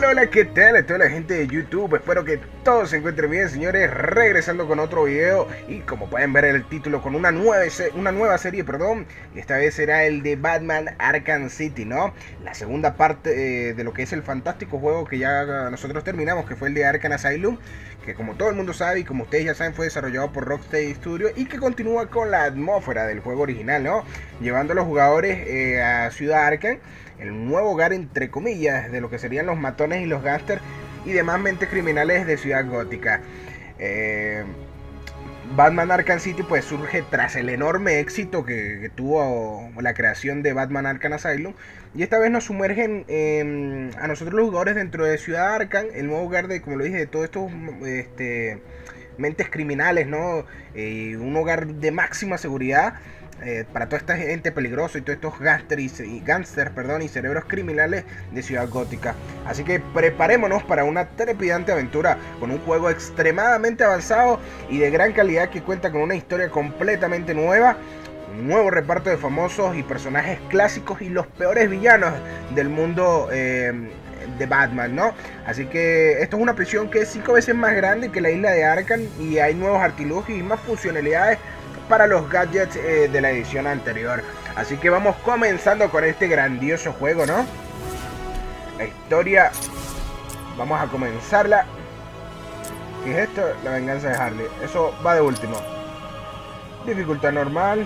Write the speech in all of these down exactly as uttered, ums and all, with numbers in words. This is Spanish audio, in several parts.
Hola, hola, ¿qué tal a toda la gente de YouTube? Espero que todos se encuentren bien, señores. Regresando con otro video y como pueden ver el título, con una nueva, una nueva serie, perdón. Esta vez será el de Batman Arkham City, ¿no? La segunda parte eh, de lo que es el fantástico juego que ya nosotros terminamos, que fue el de Arkham Asylum, que como todo el mundo sabe y como ustedes ya saben fue desarrollado por Rocksteady Studios y que continúa con la atmósfera del juego original, ¿no? Llevando a los jugadores eh, a Ciudad Arkham, el nuevo hogar entre comillas de lo que serían los matones y los gángsters y demás mentes criminales de Ciudad Gótica. Eh, Batman Arkham City pues surge tras el enorme éxito que, que tuvo la creación de Batman Arkham Asylum, y esta vez nos sumergen eh, a nosotros los jugadores dentro de Ciudad Arkham, el nuevo hogar de, como lo dije, de todos estos este, mentes criminales, ¿no? Eh, un hogar de máxima seguridad eh, para toda esta gente peligrosa y todos estos gángsters y, gángsters, perdón, y cerebros criminales de Ciudad Gótica. Así que preparémonos para una trepidante aventura con un juego extremadamente avanzado y de gran calidad que cuenta con una historia completamente nueva, un nuevo reparto de famosos y personajes clásicos y los peores villanos del mundo eh, de Batman, ¿no? Así que esto es una prisión que es cinco veces más grande que la isla de Arkham y hay nuevos artilugios y más funcionalidades para los gadgets eh, de la edición anterior. Así que vamos comenzando con este grandioso juego, ¿no? La historia, vamos a comenzarla. ¿Qué es esto? La venganza de Harley. Eso va de último. Dificultad normal.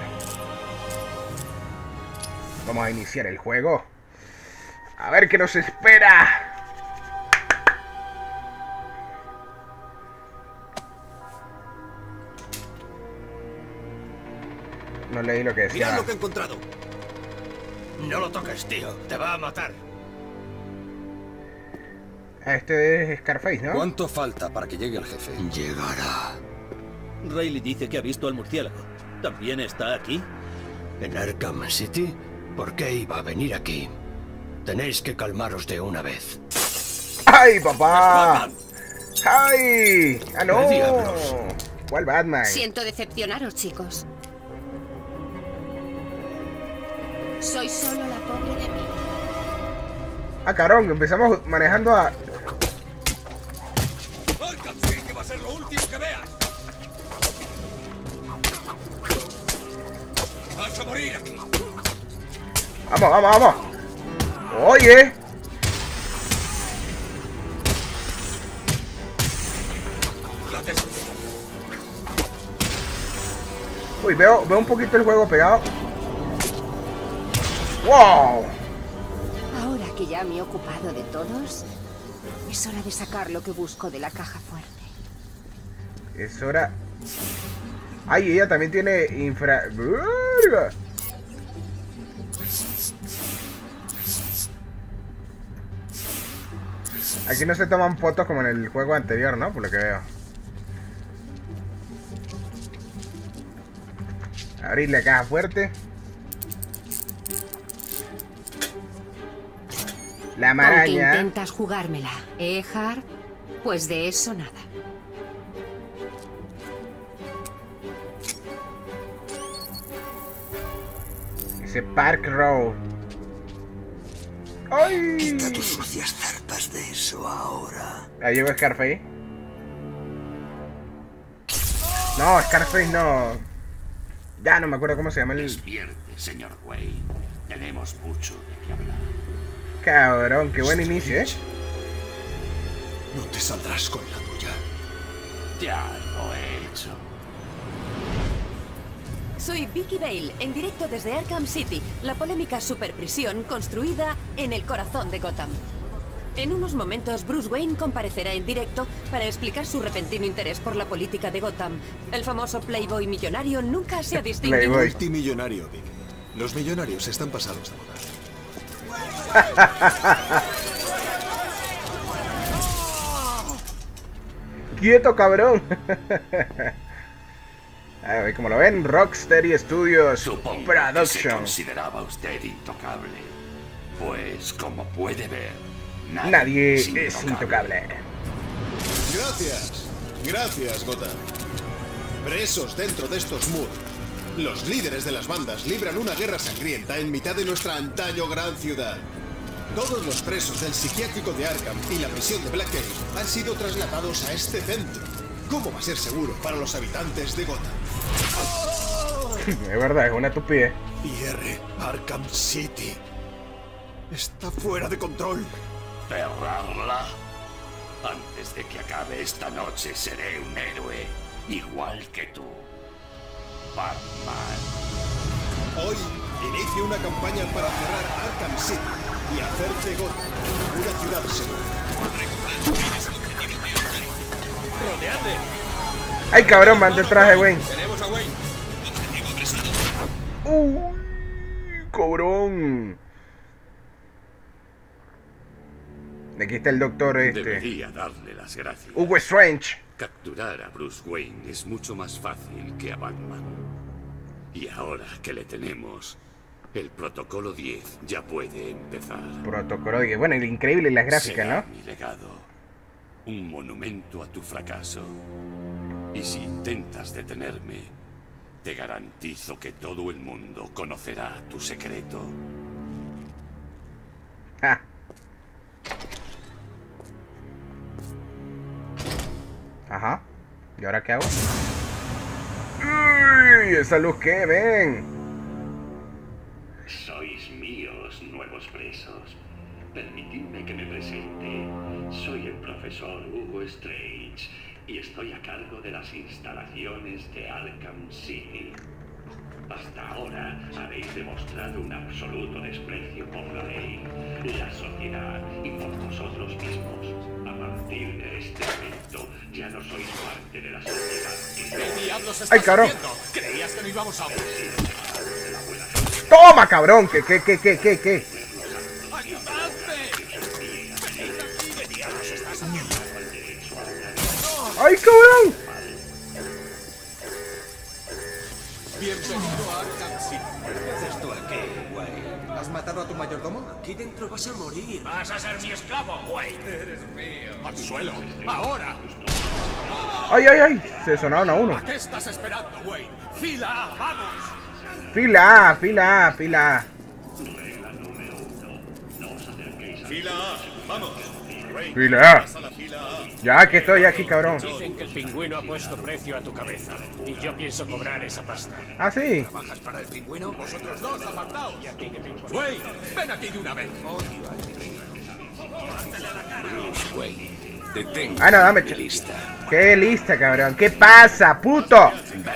Vamos a iniciar el juego. A ver qué nos espera. No leí lo que decía. Mirad lo que he encontrado. No lo toques, tío. Te va a matar. Este es Scarface, ¿no? ¿Cuánto falta para que llegue el jefe? Llegará. Riley dice que ha visto al murciélago. ¿También está aquí? ¿En Arkham City? ¿Por qué iba a venir aquí? Tenéis que calmaros de una vez. ¡Ay, papá! ¡Ay! ¡Ah, no! ¿Qué diablos? ¿Cuál Batman? Siento decepcionaros, chicos. Soy solo la pobre de mí. Ah, cabrón, empezamos manejando a... Arkham City va a ser lo último que veas. Vas a morir aquí. Vamos, vamos, vamos. Oye. Uy, veo, veo un poquito el juego pegado. ¡Wow! Ahora que ya me he ocupado de todos, es hora de sacar lo que busco de la caja fuerte. Es hora... Ay, ella también tiene infra... Aquí no se toman fotos como en el juego anterior, ¿no? Por lo que veo. Abrir la caja fuerte. La maraña. Aunque intentas jugármela, ¿eh, Harp? Pues de eso nada. Ese Park Road. ¡Ay! Quita tus sucias zarpas de eso ahora. ¿La llevo Scarface? No, Scarface no. Ya no me acuerdo cómo se llama el... Despierte, señor Wayne. Tenemos mucho de qué hablar. Cabrón, qué buen inicio, ¿eh? No te saldrás con la tuya. Ya lo he hecho. Soy Vicky Vale, en directo desde Arkham City, la polémica superprisión construida en el corazón de Gotham. En unos momentos, Bruce Wayne comparecerá en directo para explicar su repentino interés por la política de Gotham. El famoso playboy millonario nunca se ha distinguido. Playboy. Multimillonario, Vicky. Los millonarios están pasados de moda. ¡Quieto, cabrón! A ver, como lo ven, Rocksteady Studios Supongo que se Production. consideraba usted intocable. Pues, como puede ver, nadie, Nadie es es intocable. Gracias. Gracias, Gotham. Presos dentro de estos muros. Los líderes de las bandas libran una guerra sangrienta en mitad de nuestra antaño gran ciudad. Todos los presos del psiquiátrico de Arkham y la prisión de Blackgate han sido trasladados a este centro. ¿Cómo va a ser seguro para los habitantes de Gotham? Es verdad, es una estupidez. I R Arkham City está fuera de control. ¿Cerrarla? Antes de que acabe esta noche seré un héroe, igual que tú. Batman. Hoy inicio una campaña para cerrar Arkham City y hacer de Gotham una ciudad segura. ¡Rodeadle! ¡Ay, cabrón! Van detrás de Wayne. Tenemos a Wayne. ¡Uy! ¡Cobrón! Aquí está el doctor este. Debería darle las gracias. Hugo Strange. Capturar a Bruce Wayne es mucho más fácil que a Batman. Y ahora que le tenemos, el protocolo diez ya puede empezar. Protocolo diez. Bueno, increíble las gráficas, Será ¿no? mi legado. Un monumento a tu fracaso. Y si intentas detenerme, te garantizo que todo el mundo conocerá tu secreto. Ah. Ajá. ¿Y ahora qué hago? ¡Uy! ¿Esa luz qué? ¡Ven! Sois míos, nuevos presos. Permitidme que me presente. Soy el profesor Hugo Strange y estoy a cargo de las instalaciones de Arkham City. Hasta ahora habéis demostrado un absoluto desprecio por la ley, la sociedad y por vosotros mismos. A partir de este momento ya no sois parte de la sociedad. ¿Qué diablos estás ¡Ay, cabrón! haciendo? ¿Creías que no íbamos a ver? ¡Toma, cabrón! ¿Qué, qué, qué, qué, qué, qué? ¡Ay, cabrón! Bienvenido a Arkham City. ¿Qué haces tú aquí, güey? ¿Has matado a tu mayordomo? Aquí dentro vas a morir. Vas a ser mi esclavo, güey. Eres mío. Al suelo. Ahora. ¡Ay, ay, ay! Se sonaron a uno. ¿A qué estás esperando, güey? Fila A, vamos. Fila A, fila A, fila A. Fila A, vamos. Fila A. Pasa la fila A. Ya que estoy aquí, cabrón. Dicen que el pingüino ha puesto precio a tu cabeza. Y yo pienso cobrar esa pasta. ¿Ah, sí? ¿Bajas para el pingüino? Vosotros dos, apartaos. Güey, ven aquí de una vez. Güey, detengo Ah, no, dame. mi lista. ¡Qué lista, cabrón! ¿Qué pasa, puto?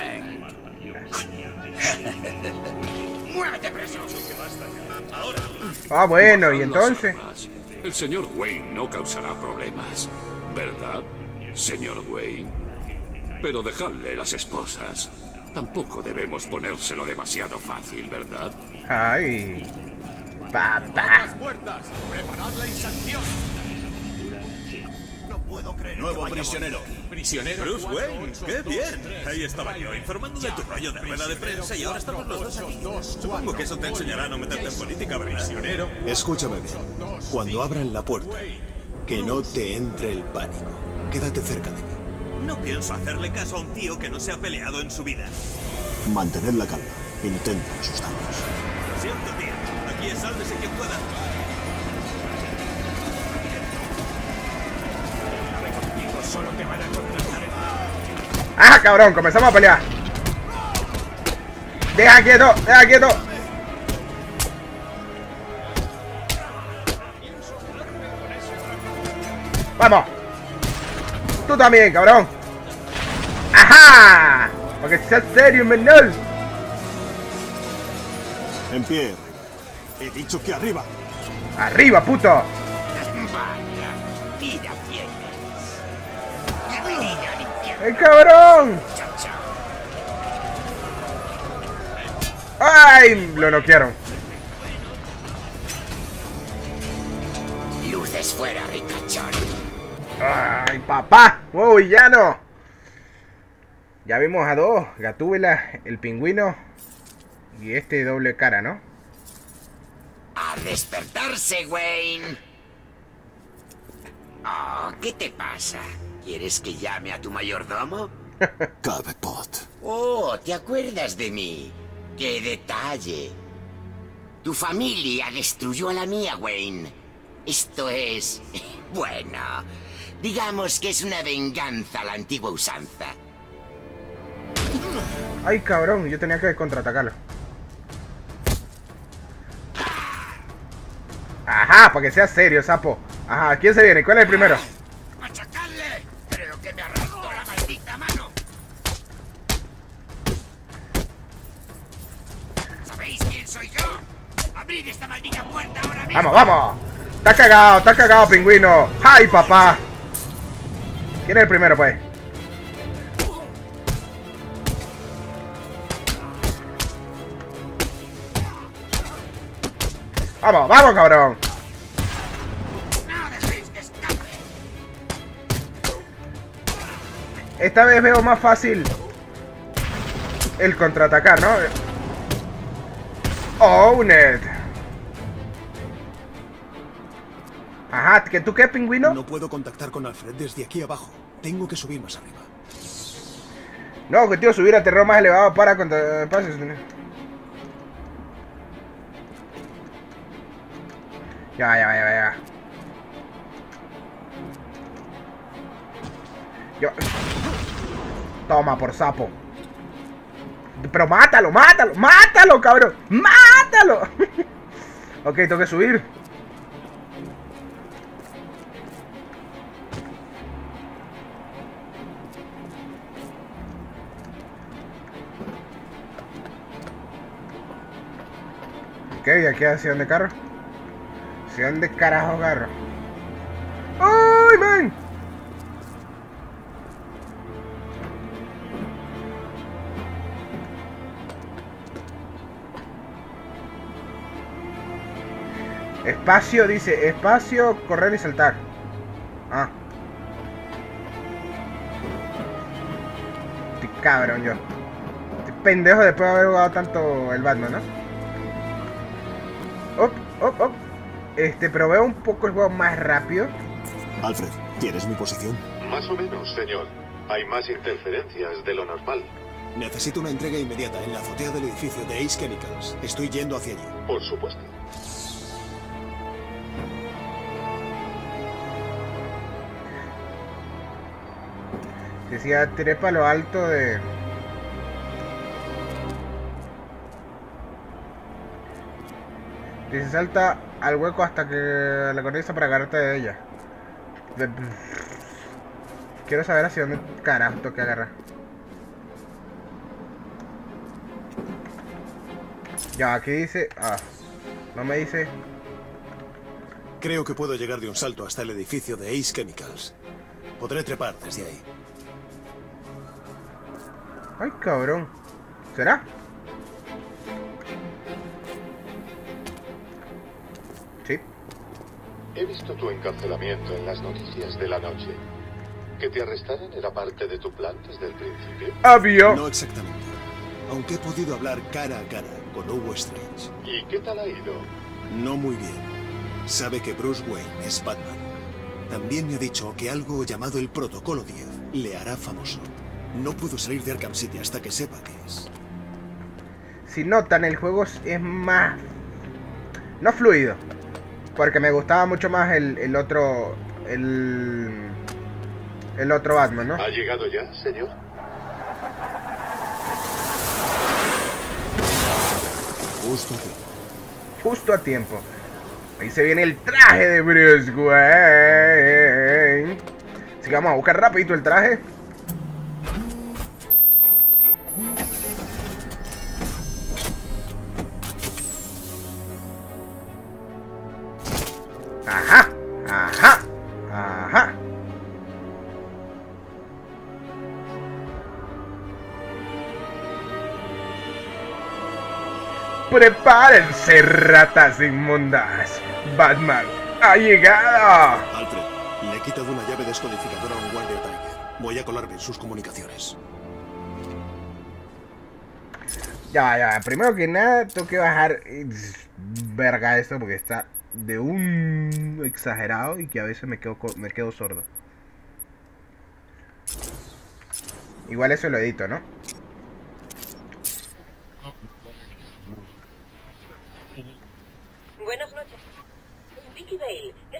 ¡Muévete, preso! Ah, bueno, ¿y entonces? El señor Wayne no causará problemas, ¿verdad, señor Wayne? Pero dejadle las esposas. Tampoco debemos ponérselo demasiado fácil, ¿verdad? Ay. Papá. ¡Las puertas! ¡Preparad la inserción! No puedo creer. Nuevo prisionero. ¿Prisionero? Bruce Wayne, qué bien. Ahí estaba yo, informando de tu rollo de rueda de prensa y ahora estamos los dos aquí. Supongo que eso te enseñará a no meterte en política, ¿verdad? Prisionero. Escúchame bien. Cuando abran la puerta, que no te entre el pánico. Quédate cerca de mí. No pienso hacerle caso a un tío que no se ha peleado en su vida. Mantened la calma. Intenta asustarnos. Lo siento, tío. Aquí es sálvese quien pueda. Solo te van a contratar. ¡Ah, cabrón! Comenzamos a pelear. ¡Deja quieto! ¡Deja quieto! ¡Vamos! ¡Tú también, cabrón! ¡Ajá! Porque seas serio, menor. En pie. He dicho que arriba. ¡Arriba, puto! Vaya, tira bien. ¡El cabrón! ¡Ay! Lo noquearon. Luces fuera, ricachón. ¡Ay, papá! ¡Wow, villano! Ya vimos a dos. Gatúbela, el pingüino y este doble cara, ¿no? A despertarse, Wayne. Oh, ¿qué te pasa? ¿Quieres que llame a tu mayordomo? Cabepot. Oh, ¿te acuerdas de mí? ¡Qué detalle! Tu familia destruyó a la mía, Wayne. Esto es... bueno, digamos que es una venganza a la antigua usanza. Ay, cabrón, yo tenía que contraatacarlo. Ajá, para que sea serio, sapo. Ajá, ¿quién se viene? ¿Cuál es el primero? ¡Machacarle! Creo que me arrastró la maldita mano. ¿Sabéis quién soy yo? ¡Abrid esta maldita puerta ahora mismo! ¡Vamos, vamos! ¡Está cagado, está cagado, pingüino! ¡Ay, papá! ¿Quién es el primero, pues? ¡Vamos, vamos, cabrón! ¡No dejéis que escape! Esta vez veo más fácil el contraatacar, ¿no? ¡Own it! Ajá, ¿que tú qué, pingüino? No puedo contactar con Alfred desde aquí abajo. Tengo que subir más arriba. No, que tío, subir a terreno más elevado para contra... pases. Ya, ya, ya, ya. Yo... Toma, por sapo. Pero mátalo, mátalo, mátalo, cabrón. ¡Mátalo! Ok, tengo que subir. Ok, aquí hacia dónde carro. ¿Hacia dónde carajo carro? ¡Ay, man! Espacio, dice, espacio, correr y saltar. Ah. Estoy cabrón yo. Estoy pendejo después de haber jugado tanto el Batman, ¿no? Op, op, op. Este, pero veo un poco el juego más rápido. Alfred, ¿tienes mi posición? Más o menos, señor. Hay más interferencias de lo normal. Necesito una entrega inmediata en la azotea del edificio de Ace Chemicals. Estoy yendo hacia allí. Por supuesto. Decía, trepa a lo alto de... Dice, salta al hueco hasta que la conecta para agarrarte de ella. De... Quiero saber hacia dónde carajo tengo que agarrar. Ya, aquí dice... Ah, no me dice... Creo que puedo llegar de un salto hasta el edificio de Ace Chemicals. Podré trepar desde ahí. Ay, cabrón. ¿Será? Sí. He visto tu encarcelamiento en las noticias de la noche. ¿Que te arrestaran era parte de tu plan desde el principio? Obvio. No exactamente. Aunque he podido hablar cara a cara con Hugo Strange. ¿Y qué tal ha ido? No muy bien. Sabe que Bruce Wayne es Batman. También me ha dicho que algo llamado el Protocolo diez le hará famoso. No puedo salir de Arkham City hasta que sepa qué es. Si notan, el juego es más... no fluido. Porque me gustaba mucho más el, el otro... El... El otro Batman, ¿no? ¿Ha llegado ya, señor? Justo a tiempo. Justo a tiempo. Ahí se viene el traje de Bruce Wayne. Así que vamos a buscar rapidito el traje. Ajá, ajá, ajá. Prepárense, ratas inmundas. Batman ha llegado. Alfred, le he quitado una llave descodificadora a un guardia Tiger. Voy a colarme sus comunicaciones. Ya, ya, primero que nada tengo que bajar verga esto porque está de un exagerado y que a veces me quedo, me quedo sordo. Igual eso lo edito, ¿no? Buenas noches. Vicky Vale,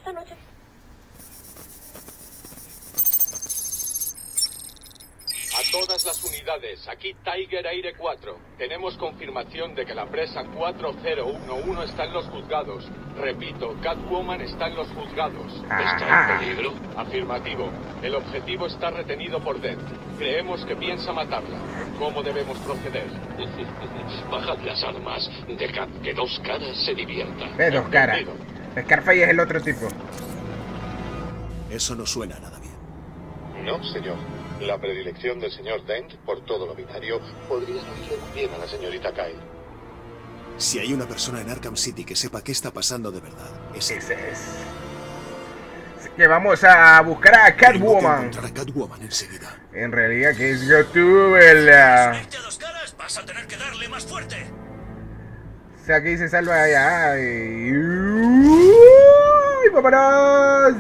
todas las unidades, aquí Tiger Aire cuatro. Tenemos confirmación de que la presa cuatro cero uno uno está en los juzgados. Repito, Catwoman está en los juzgados. ¿Está en peligro? Afirmativo. El objetivo está retenido por Dent. Creemos que piensa matarla. ¿Cómo debemos proceder? Bajad las armas. Dejad que Dos Caras se divierta. Es Dos Caras. Scarface es el otro tipo. Eso no suena nada bien. No, señor. La predilección del señor Dent por todo lo binario podría oírle muy bien a la señorita Kyle. Si hay una persona en Arkham City que sepa qué está pasando de verdad, ese es. Así que vamos a buscar a Catwoman. Encontrar a Catwoman enseguida. En realidad, que es Gatúbela. Dos Caras, vas a tener que darle más fuerte. O sea, aquí se salva allá. Y... ¡Uy, vámonos!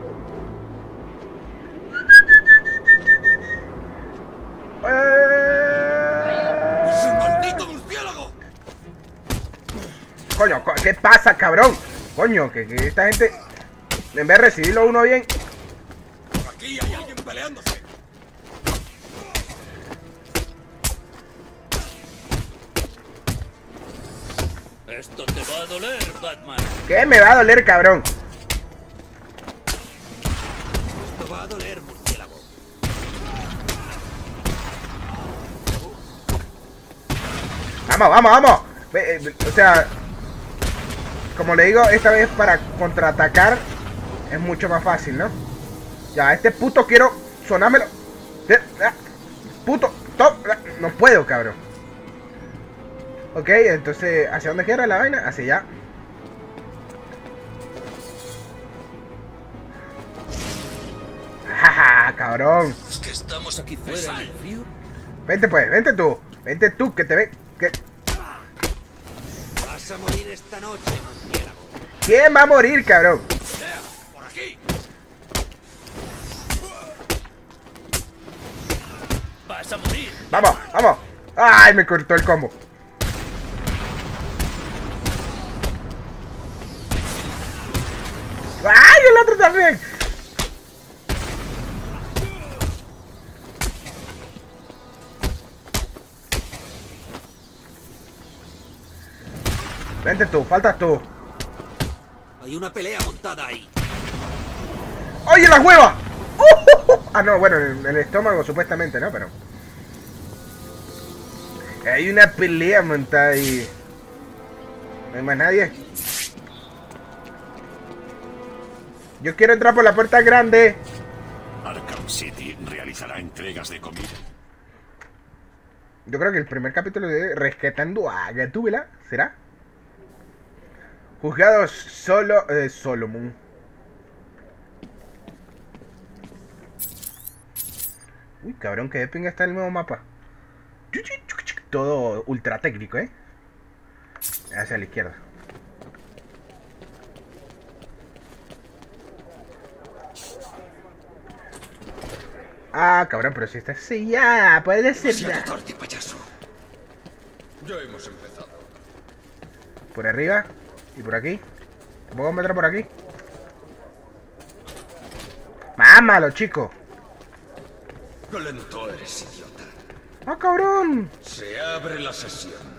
¡Maldito murciélago! Coño, ¿qué pasa, cabrón? Coño, que, que esta gente, en vez de recibirlo uno bien. Aquí hay alguien peleándose. Esto te va a doler, Batman. ¿Qué me va a doler, cabrón? Esto va a doler, murciélago. Vamos, vamos, vamos. O sea, como le digo, esta vez para contraatacar es mucho más fácil, ¿no? Ya, este puto quiero sonármelo. Puto, top. No puedo, cabrón. Ok, entonces, ¿hacia dónde quiera la vaina? Hacia allá. Jaja, cabrón. Es que estamos aquí fuera del frío. Vente pues, vente tú. Vente tú, que te ve. Que... Vas a morir esta noche, murciélago. ¿Quién va a morir, cabrón? Por aquí. Vas a morir. Vamos, vamos. Ay, me cortó el combo. ¡Ay, el otro también! Vente tú, faltas tú. Hay una pelea montada ahí. ¡Oye, la hueva! ¡Uh! Ah, no, bueno, en el estómago supuestamente, ¿no? Pero... hay una pelea montada ahí. No hay más nadie. Yo quiero entrar por la puerta grande. Arkham City realizará entregas de comida. Yo creo que el primer capítulo de Rescatando a Gatúbela será. Juzgados solo... Eh, Solomon. Uy, cabrón, que de pinga está el nuevo mapa. Todo ultra técnico, ¿eh? Hacia la izquierda. Ah, cabrón, pero si está sellada, puede ser. tarde, payaso. Ya hemos empezado. Por arriba y por aquí. ¿Te puedo meter por aquí? ¡Mámalo, chico! ¡Qué lento eres, idiota! ¡Ah, cabrón! Se abre la sesión.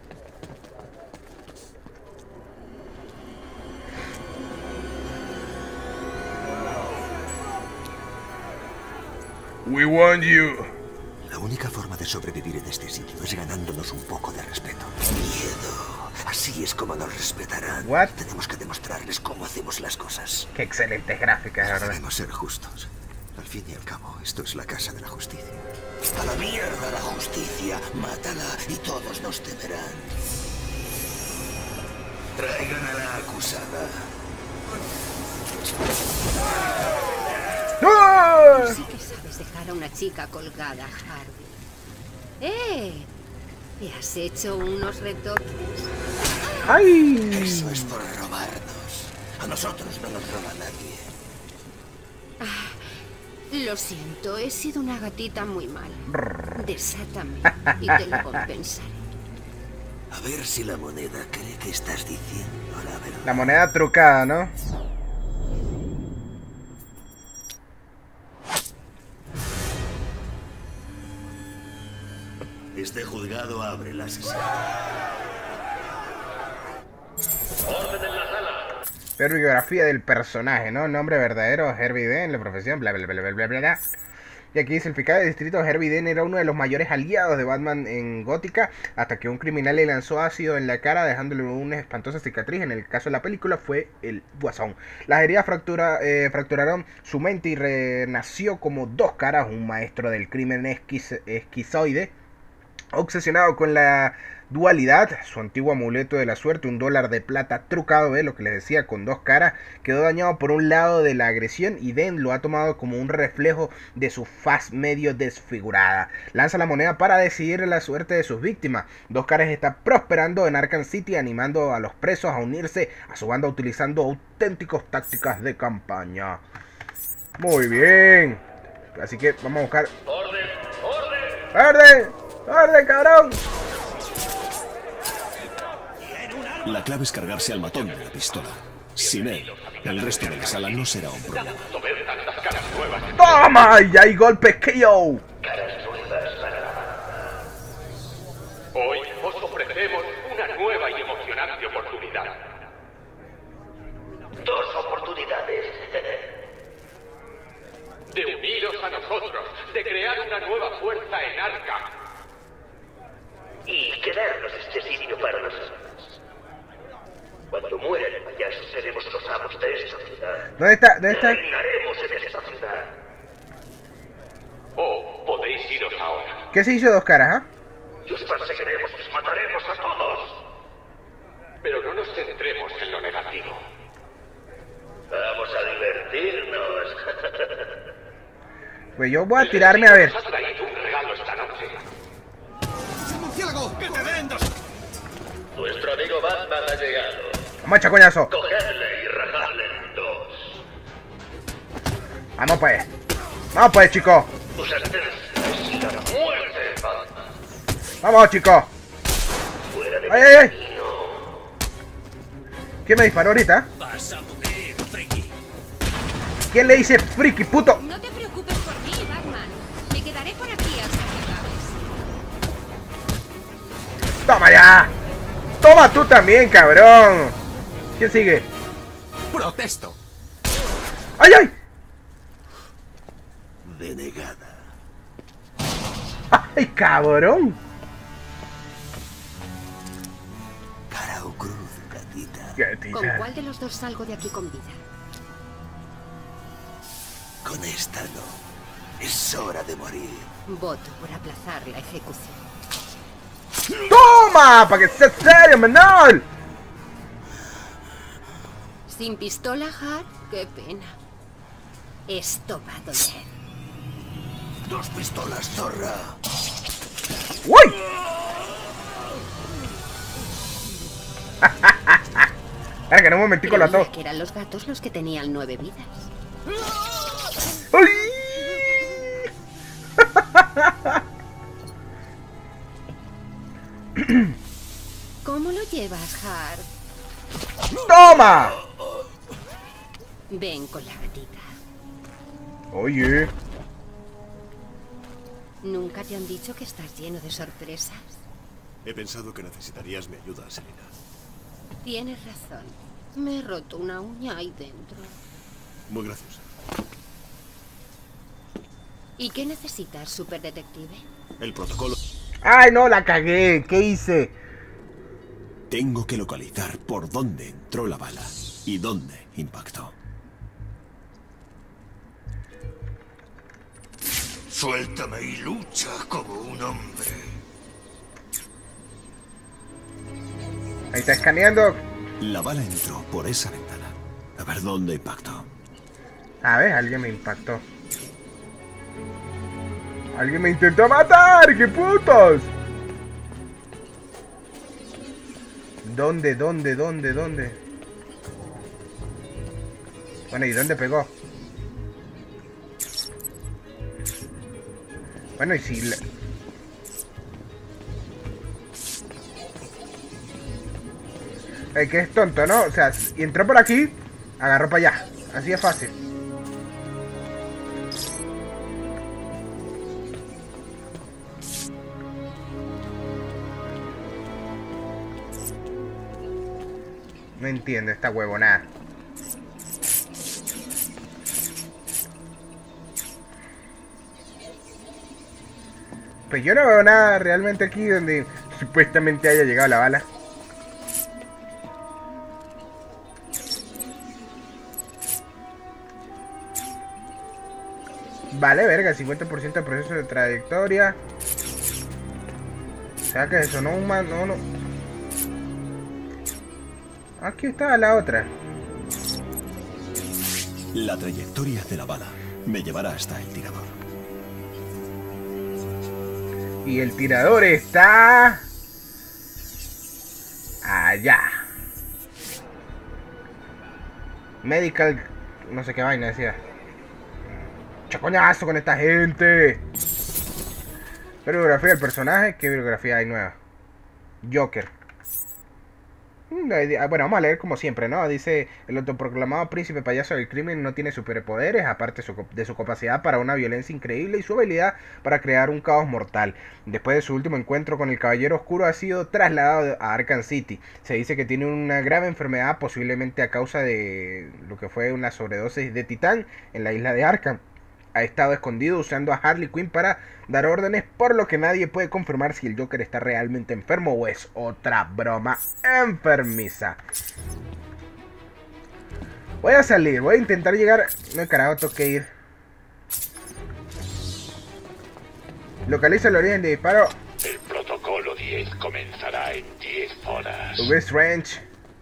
We want you. La única forma de sobrevivir en este sitio es ganándonos un poco de respeto. Miedo. Así es como nos respetarán. What? Tenemos que demostrarles cómo hacemos las cosas. Qué excelentes gráficas, verdad. Debemos ser justos. Al fin y al cabo, esto es la casa de la justicia. A la mierda la justicia. Mátala y todos nos temerán. Traigan a la acusada. ¡Oh! Sí que sabes dejar a una chica colgada, Harvey. ¡Eh! ¿Te has hecho unos retoques? ¡Ay! Eso es por robarnos. A nosotros no nos roba nadie. Ah, lo siento, he sido una gatita muy mala. Desátame y te lo compensaré. A ver si la moneda cree que estás diciendo la verdad. La moneda trucada, ¿no? Este juzgado abre la sesión. Orden en la sala. Ver biografía del personaje, ¿no? Nombre verdadero, Harvey Dent, la profesión, bla, bla, bla, bla, bla, bla, bla. Y aquí dice, el fiscal de distrito Harvey Dent era uno de los mayores aliados de Batman en Gótica, hasta que un criminal le lanzó ácido en la cara, dejándole una espantosa cicatriz. En el caso de la película fue el Guasón. Las heridas fractura, eh, fracturaron su mente y renació como Dos Caras, un maestro del crimen esquiz esquizoide, obsesionado con la dualidad. Su antiguo amuleto de la suerte, un dólar de plata trucado, ¿eh? Lo que les decía, con dos caras, quedó dañado por un lado de la agresión y Dent lo ha tomado como un reflejo de su faz medio desfigurada. Lanza la moneda para decidir la suerte de sus víctimas. Dos Caras está prosperando en Arkham City, animando a los presos a unirse a su banda utilizando auténticas tácticas de campaña. Muy bien. Así que vamos a buscar... ¡Orden! ¡Orden! ¡Orden! ¡Orden, cabrón! La clave es cargarse al matón de la pistola. Sin él, el resto de la sala no será un problema. ¡Toma! ¡Y hay golpes K O! Hoy os ofrecemos una nueva y emocionante oportunidad. Dos oportunidades. De uniros a nosotros, de crear una nueva fuerza en Arkham. Y quedarnos este sitio para nosotros. Cuando muera el payaso, seremos los amos de esta ciudad. ¿Dónde está? ¿Dónde está? Reinaremos en esta ciudad. O podéis iros ahora. ¿Qué se hizo Dos Caras, ah? Y os perseguiremos, os mataremos a todos. Pero no nos centremos en lo negativo. Vamos a divertirnos. Pues yo voy a tirarme a ver. Os ha traído un regalo esta noche. ¡Murciélago! ¡Que te den dos! Nuestro amigo Batman ha llegado. Vamos a echar coñazo. Cogerle y rajarle en dos. Vamos pues. Vamos pues, chicos. Tu sentencia es la muerte, Batman. Vamos, chicos. Fuera de ¡Ay, ay, ay! camino. ¿Quién me disparó ahorita? Vas a morir, friki. ¿Quién le dice friki, puto? No te preocupes por mí, Batman. Me quedaré por aquí hasta que acabes. ¡Toma ya! ¡Toma tú también, cabrón! ¿Quién sigue? Protesto. ¡Ay, ay! Denegada. ¡Ay, cabrón! Cara o cruz, gatita. ¿Con cuál de los dos salgo de aquí con vida? Con esta no. Es hora de morir. Voto por aplazar la ejecución. ¡Toma! ¡Para que sea serio, menor! ¿Sin pistola, Hart? ¡Qué pena! Esto va a doler. Dos pistolas, zorra. ¡Uy! Ahora que en un momentico la Creía to. que eran los gatos los que tenían nueve vidas. ¡Uy! ¿Cómo lo llevas, Hart? ¡Toma! Ven con la gatita. Oye. ¿Nunca te han dicho que estás lleno de sorpresas? He pensado que necesitarías mi ayuda, Selina. Tienes razón. Me he roto una uña ahí dentro. Muy graciosa. ¿Y qué necesitas, superdetective? El protocolo... ¡Ay, no! La cagué. ¿Qué hice? Tengo que localizar por dónde entró la bala y dónde impactó. Suéltame y lucha como un hombre. Ahí está escaneando. La bala entró por esa ventana. A ver dónde impactó. A ver, alguien me impactó. Alguien me intentó matar. ¡Qué putos! ¿Dónde, dónde, dónde, dónde? Bueno, ¿y dónde pegó? Bueno, y si... Le... El que es tonto, ¿no? O sea, y entró por aquí, agarró para allá. Así es fácil. No entiendo esta huevonada. Pues yo no veo nada realmente aquí donde supuestamente haya llegado la bala. Vale, verga, cincuenta por ciento de proceso de trayectoria. O sea que eso, no un man, no, no. Aquí está la otra. La trayectoria de la bala me llevará hasta el tirador. Y el tirador está... allá. Medical... no sé qué vaina decía. ¡Chacoñazo con esta gente! Bibliografía del personaje. ¿Qué bibliografía hay nueva? Joker. Bueno, vamos a leer como siempre, ¿no? Dice: el autoproclamado príncipe payaso del crimen no tiene superpoderes, aparte de su capacidad para una violencia increíble y su habilidad para crear un caos mortal. Después de su último encuentro con el Caballero Oscuro, ha sido trasladado a Arkham City. Se dice que tiene una grave enfermedad, posiblemente a causa de lo que fue una sobredosis de titán en la isla de Arkham. Ha estado escondido usando a Harley Quinn para dar órdenes, por lo que nadie puede confirmar si el Joker está realmente enfermo o es otra broma enfermiza. Voy a salir, voy a intentar llegar... No, carajo, tengo que ir. Localiza el origen de disparo. El protocolo diez comenzará en diez horas. West Range.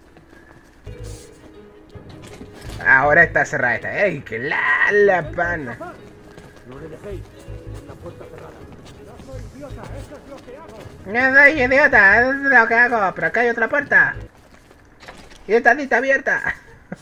Ahora está cerrada esta. ¡Ey, que la la pana! No le dejéis. La puerta cerrada. No soy idiota, eso es lo que hago. No soy idiota, eso es lo que hago. Pero acá hay otra puerta. Y esta está abierta.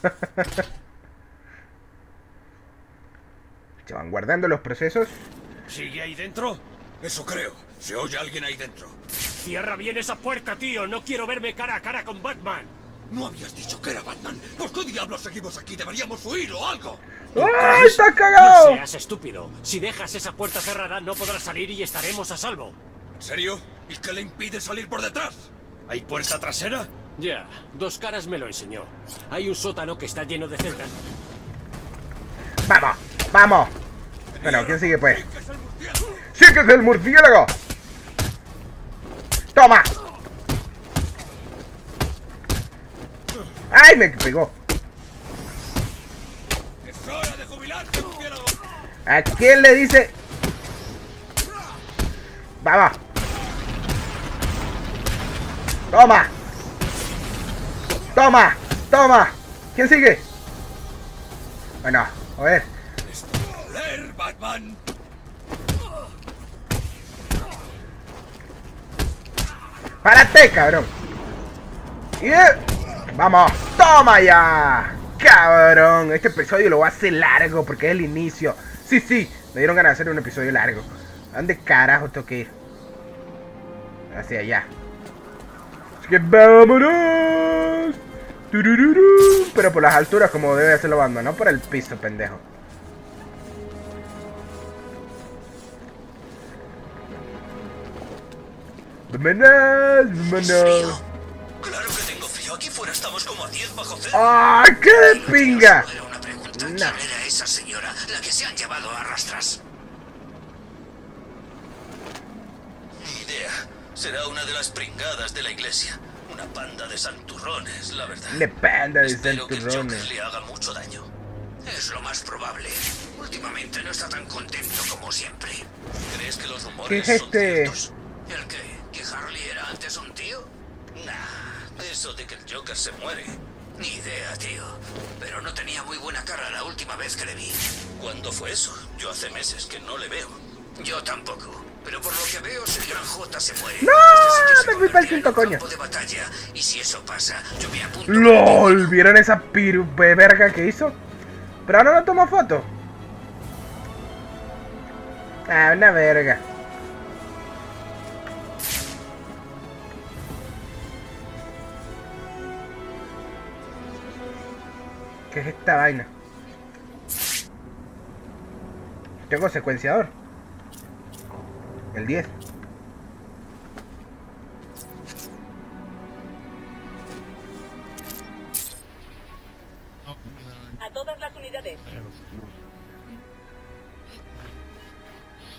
Se van guardando los procesos. ¿Sigue ahí dentro? Eso creo. Se oye alguien ahí dentro. Cierra bien esa puerta, tío. No quiero verme cara a cara con Batman. ¿No habías dicho que era Batman? ¿Por qué diablos seguimos aquí? ¡Deberíamos huir o algo! ¡Ay, está cagado! No seas estúpido. Si dejas esa puerta cerrada, no podrás salir y estaremos a salvo. ¿En serio? ¿Y qué le impide salir por detrás? ¿Hay puerta trasera? Ya, Dos Caras me lo enseñó. Hay un sótano que está lleno de celdas. ¡Vamos! ¡Vamos! Bueno, ¿quién sigue pues? ¡Sí que es el murciélago! ¡Toma! ¡Ay, me pegó! ¡Es hora de jubilarte, murciélago! ¿A quién le dice? ¡Vamos! ¡Toma! ¡Toma! ¡Toma! ¿Quién sigue? Bueno, a ver. ¡Leer, Batman! ¡Párate, cabrón! ¡Y vamos! ¡Toma ya! ¡Cabrón! Este episodio lo voy a hacer largo porque es el inicio. Sí, sí, me dieron ganas de hacer un episodio largo. ¿A dónde carajo tengo que ir? Hacia allá. Así que vámonos. Turururu. Pero por las alturas como debe hacerlo Batman, no por el piso, pendejo. Vámonos, vámonos. Claro que tengo frío. Aquí fuera estamos como a diez bajo cero. ¡Ay, qué pinga! Una pregunta. No. ¿Quién era esa señora, la que se han llevado a rastras? Ni idea. Será una de las pringadas de la iglesia. Una panda de santurrones, la verdad. De panda de Espero que el Joker santurrones. le haga mucho daño. Es lo más probable. Últimamente no está tan contento como siempre. ¿Crees que los rumores ¿Qué es son este? ciertos? ¿El qué? ¿Que Harley era antes un tío? Nah, eso de que el Joker se muere. Ni idea, tío. Pero no tenía muy buena cara la última vez que le vi. ¿Cuándo fue eso? Yo hace meses que no le veo. Yo tampoco. Pero por lo que veo, el gran J se muere. ¡No! Este Me fui para el quinto, coño. campo de batalla. Y si eso pasa, yo me apunto. ¡Lol! ¿Vieron esa pirupe verga que hizo? Pero ahora no toma foto. Ah, una verga. ¿Qué es esta vaina? Tengo secuenciador. El diez.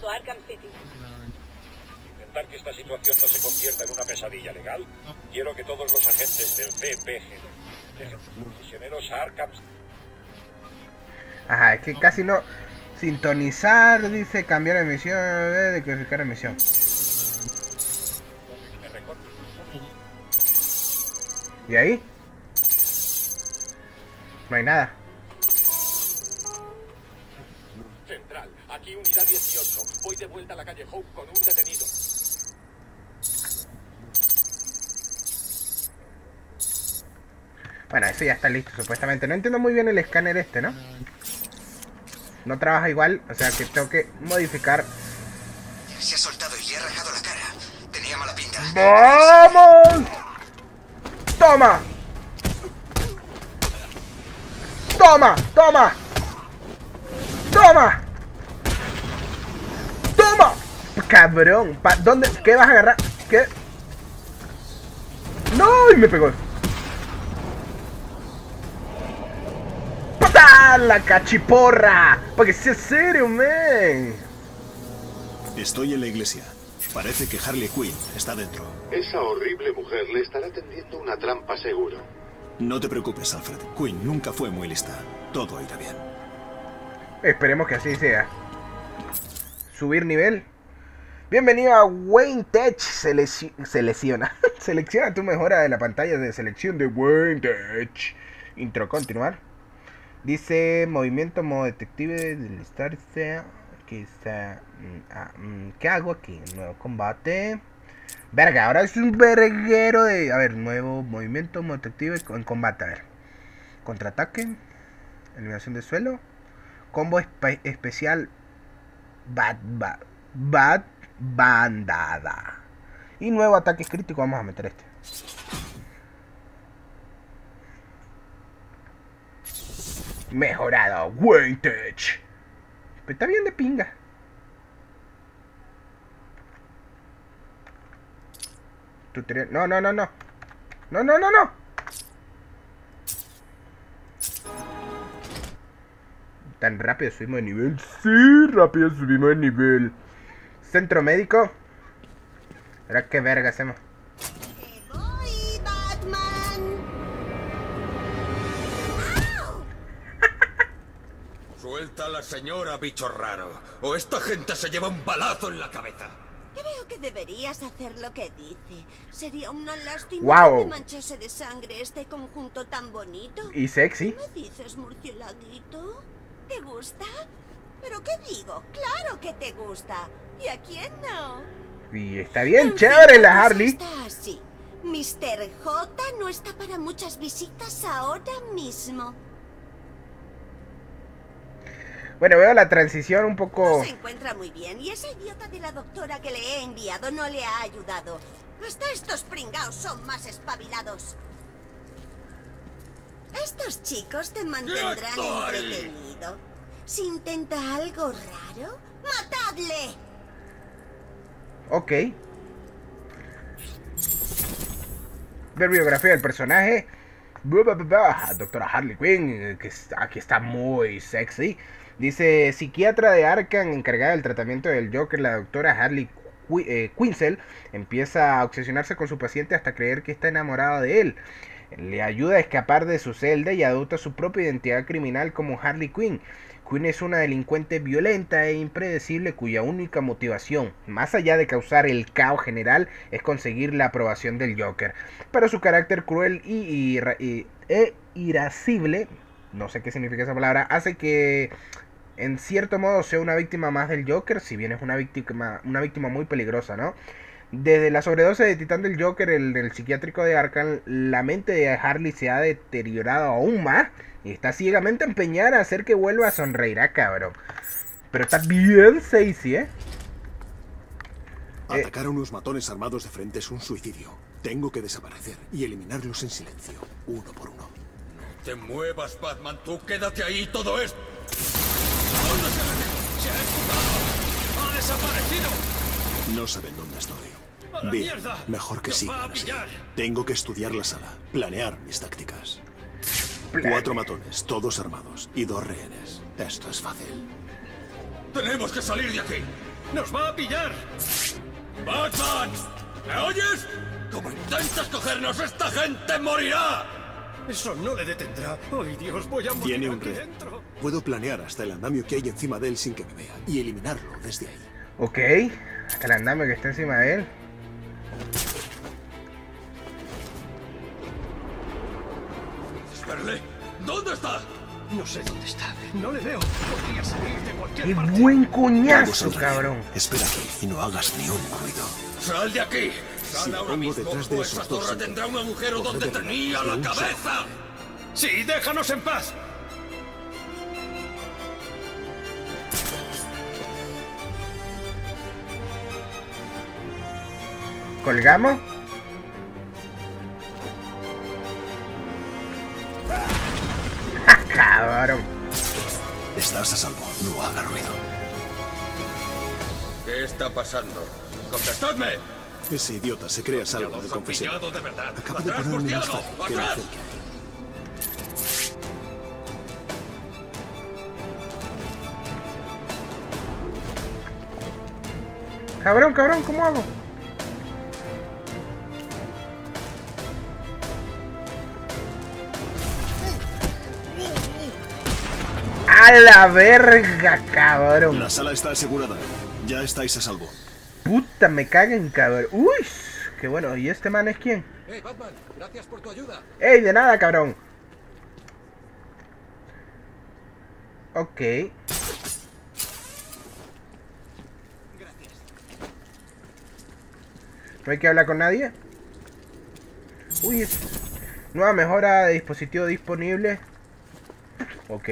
regreso a Arkham City. Intentar que esta situación no se convierta en una pesadilla legal. Quiero que todos los agentes del C P G dejen sus prisioneros a Arkham. Ajá, es que casi no... Sintonizar, dice, cambiar emisión, de clasificar emisión. ¿Y ahí? No hay nada. Central, aquí unidad dieciocho. Voy de vuelta a la calle Hope con un detenido. Bueno, eso ya está listo, supuestamente. No entiendo muy bien el escáner este, ¿no? No trabaja igual, o sea que tengo que modificar. Se ha soltado y le ha rajado la cara. Tenía mala pinta. ¡Vamos! ¡Toma! ¡Toma! ¡Toma! ¡Toma! ¡Toma! ¡Cabrón! ¿Pa ¿Dónde? ¿Qué vas a agarrar? ¿Qué? ¡No! Y me pegó. ¡Pata! ¡La cachiporra! Porque si es serio, man. Estoy en la iglesia. Parece que Harley Quinn está dentro. Esa horrible mujer le estará tendiendo una trampa seguro. No te preocupes, Alfred. Quinn nunca fue muy lista. Todo irá bien. Esperemos que así sea. Subir nivel. Bienvenido a Wayne Tech. Seleci selecciona. Selecciona tu mejora de la pantalla de selección de Wayne Tech. Intro, continuar. Dice movimiento, modo detective, delistarse. Aquí está. Ah, ¿qué hago aquí? Nuevo combate. Verga, ahora es un verguero de... A ver, nuevo movimiento, modo detective en combate. A ver. Contraataque. Eliminación de suelo. Combo espe especial. Bad, bad, bad bandada. Y nuevo ataque crítico. Vamos a meter este. Mejorado. Wayne Tech. Está bien de pinga. Tutorial. No, no, no, no. No, no, no, no. Tan rápido subimos de nivel. Sí, rápido subimos de nivel. Centro médico. Ahora qué verga hacemos. Voy, Batman. Suelta a la señora, bicho raro, o esta gente se lleva un balazo en la cabeza. Creo que deberías hacer lo que dice. Sería una lástima Wow. que me manchase de sangre este conjunto tan bonito. Y sexy. ¿Qué me dices, murcielaguito? ¿Te gusta? ¿Pero qué digo? ¡Claro que te gusta! ¿Y a quién no? Y está bien chévere la Harley. Está así. mister J no está para muchas visitas ahora mismo. Bueno, veo la transición un poco... No se encuentra muy bien y esa idiota de la doctora que le he enviado no le ha ayudado. Hasta estos pringaos son más espabilados. Estos chicos te mantendrán entretenido. Si intenta algo raro, ¡matadle! Ok. Ver biografía del personaje. Doctora Harley Quinn, que aquí está muy sexy. Dice, psiquiatra de Arkham encargada del tratamiento del Joker, la doctora Harley Qu eh, Quinzel empieza a obsesionarse con su paciente hasta creer que está enamorada de él. Le ayuda a escapar de su celda y adopta su propia identidad criminal como Harley Quinn. Quinn es una delincuente violenta e impredecible cuya única motivación, más allá de causar el caos general, es conseguir la aprobación del Joker. Pero su carácter cruel y, y, y e irascible, no sé qué significa esa palabra, hace que en cierto modo sea una víctima más del Joker, si bien es una víctima, una víctima muy peligrosa, ¿no? Desde la sobredosis de titán del Joker, el del psiquiátrico de Arkham, la mente de Harley se ha deteriorado aún más y está ciegamente empeñada en hacer que vuelva a sonreír a cabrón. Pero está bien sexy, ¿eh? Atacar a unos matones armados de frente es un suicidio. Tengo que desaparecer y eliminarlos en silencio, uno por uno. No te muevas, Batman, tú quédate ahí, todo esto. ¿Dónde se le... se ha escapado? ¡Ha desaparecido! No saben dónde estoy. ¡A la Bien, mierda! mejor que ¡Nos sí. va a pillar! Tengo que estudiar la sala, planear mis tácticas. Cuatro matones, todos armados, y dos rehenes. Esto es fácil. ¡Tenemos que salir de aquí! ¡Nos va a pillar! ¡Batman! ¿Me oyes? Como intentes cogernos, esta gente morirá. Eso no le detendrá. ¡Ay, Dios! Voy a morir Tiene un aquí rehén. dentro. Puedo planear hasta el andamio que hay encima de él sin que me vea y eliminarlo desde ahí. Ok, hasta el andamio que está encima de él. Sperley, ¿dónde está? No sé dónde está. No le veo. Podría salir de cualquier ¡Qué parte. buen Todo coñazo, saldrá cabrón! bien. Espera aquí y no hagas ni un ruido. ¡Sal de aquí! ¡Sal Si ahora pongo mismo detrás de o esos esa dos, torre tendrá un agujero podré donde develar tenía de la un solo. cabeza! ¡Sí, déjanos en paz! ¿Colgamos? ¡Ja, cabrón! Estás a salvo. No haga ruido. ¿Qué está pasando? ¡Contestadme! Ese idiota se cree a salvo de confesión. Pillado de verdad. Acabo de ¡Atrás, ponerme más murciélago! fácil que la ¡Atrás! cerca. Cabrón, cabrón, ¿cómo hago? ¡A la verga, cabrón! La sala está asegurada. Ya estáis a salvo. Puta, me caguen, cabrón. Uy, qué bueno. ¿Y este man es quién? Hey, Batman, gracias por tu ayuda. ¡Ey, de nada, cabrón! Ok. ¿No hay que hablar con nadie? Uy, es... nueva mejora de dispositivo disponible. Ok.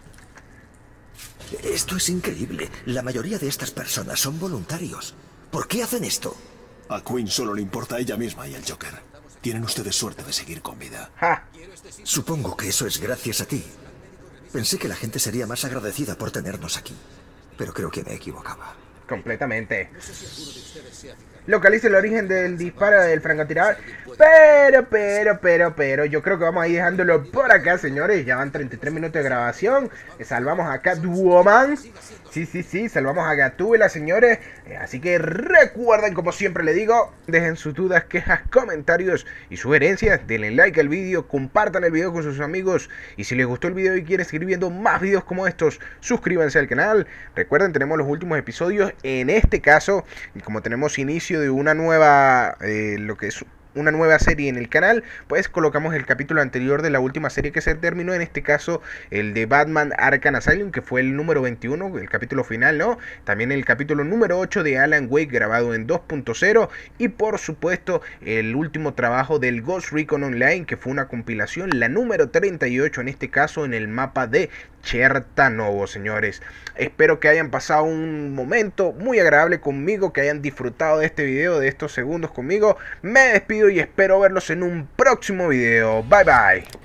Esto es increíble. La mayoría de estas personas son voluntarios. ¿Por qué hacen esto? A Queen solo le importa a ella misma y al Joker. Tienen ustedes suerte de seguir con vida. ¡Ja! Supongo que eso es gracias a ti. Pensé que la gente sería más agradecida por tenernos aquí. Pero creo que me equivocaba. Completamente. Localice el origen del disparo del francotirador. Pero, pero, pero, pero yo creo que vamos a ir dejándolo por acá, señores. Ya van treinta y tres minutos de grabación. Salvamos a Catwoman. Sí, sí, sí, salvamos a Gatúbela, señores. Así que recuerden, como siempre le digo, dejen sus dudas, quejas, comentarios y sugerencias. Denle like al vídeo, compartan el video con sus amigos. Y si les gustó el video y quieren seguir viendo más videos como estos, suscríbanse al canal. Recuerden, tenemos los últimos episodios. En este caso, como tenemos inicio de una nueva, eh, lo que es una nueva serie en el canal, pues colocamos el capítulo anterior de la última serie que se terminó, en este caso el de Batman Arkham Asylum, que fue el número veintiuno, el capítulo final, ¿no? También el capítulo número ocho de Alan Wake, grabado en dos punto cero, y por supuesto el último trabajo del Ghost Recon Online, que fue una compilación, la número treinta y ocho en este caso, en el mapa de Chertanovo, señores. Espero que hayan pasado un momento muy agradable conmigo, que hayan disfrutado de este video, de estos segundos conmigo. Me despido y espero verlos en un próximo video. Bye bye.